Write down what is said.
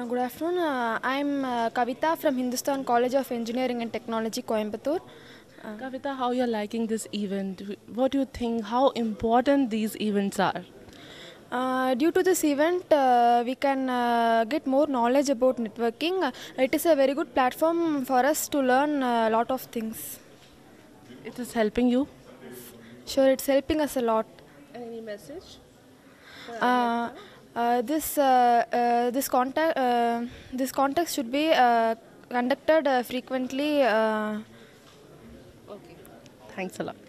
Good afternoon. I'm Kavita from Hindustan College of Engineering and Technology, Coimbatore. Kavita, how you're liking this event? What do you think? How important these events are? Due to this event, we can get more knowledge about networking. It is a very good platform for us to learn a lot of things. It is helping you. Sure, it's helping us a lot. Any message? Uh, this contact should be conducted frequently. Okay. Thanks a lot.